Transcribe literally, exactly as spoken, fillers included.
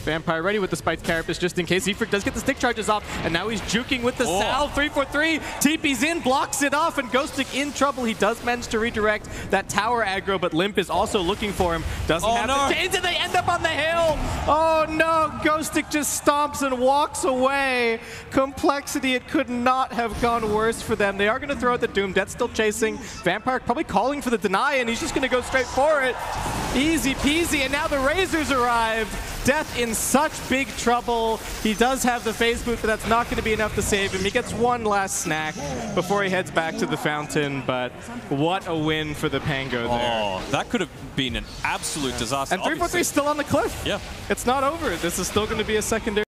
Vampire ready with the Spiked Carapace just in case. Efric does get the stick charges off, and now he's juking with the oh. Salve. three four three, T P's in, blocks it off, and Ghostic in trouble. He does manage to redirect that tower aggro, but Limp is also looking for him. Doesn't oh, have no. the chains, and they end up on the hill. Oh no, Ghostic just stomps and walks away. Complexity, it could not have gone worse for them. They are going to throw out the Doom. Death's still chasing. Vampire probably calling for the deny, and he's just going to go straight for it. Easy peasy, and now the Razors arrived. Death in such big trouble. He does have the phase boot, but that's not going to be enough to save him. He gets one last snack before he heads back to the fountain, but what a win for the Pango there. Oh, that could have been an absolute disaster. And three four three is still on the cliff. Yeah. It's not over. This is still going to be a secondary.